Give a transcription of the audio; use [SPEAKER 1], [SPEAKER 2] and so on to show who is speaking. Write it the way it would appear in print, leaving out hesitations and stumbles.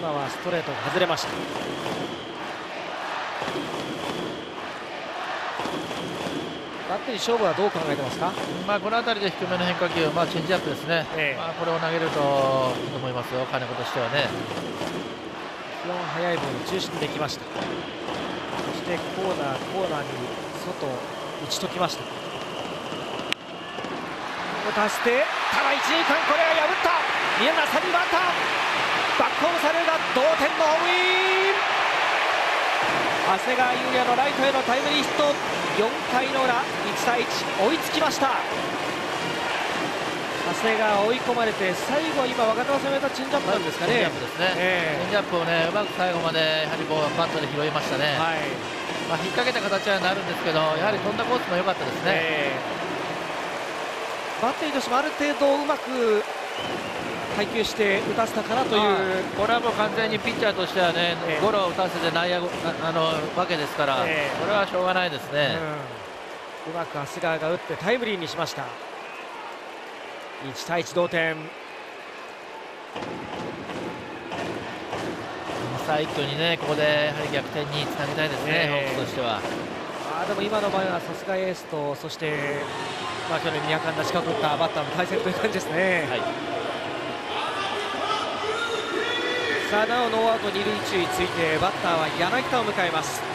[SPEAKER 1] 今はストレートが外れました。バッテリー勝負はどう考えてますか？
[SPEAKER 2] この辺りで低めの変化球、チェンジアップですね、これを投げるといいと思いますよ、金子としてはね。
[SPEAKER 1] 基本速いボール中心にできました。そしてコーナーに外打ち解きました。打たせてただ一塁間、これは破った。宮永三塁バッターバックホームされるが同点のホームイン。長谷川裕也のライトへのタイムリーヒット。4回の裏、1対1追いつきました。長谷川追い込まれて、最後は今若手が攻めたチェンジアップなんですかね。
[SPEAKER 2] チェンジアップですね、チェンジアップをねうまく最後までやはりバットで拾いましたね。引っ掛けた形はなるんですけど、やはり飛んだコースも良かったですね。
[SPEAKER 1] バッテリーとしてもある程度うまく配球して打たせたかなという、
[SPEAKER 2] これはもう完全にピッチャーとしてはね、ゴロを打たせて内野わけですから、これはしょうがないですね。
[SPEAKER 1] うまく長谷川が打ってタイムリーにしました。1対1同点。
[SPEAKER 2] 一挙にね、ここでやはり逆転につなげたいですね、ホークスとしては。
[SPEAKER 1] でも今の場合はさすがエースと、そして去年200安打近く打ったバッターの対戦という感じですね。さあなおノーアウト2塁1塁ついて、バッターは柳田を迎えます。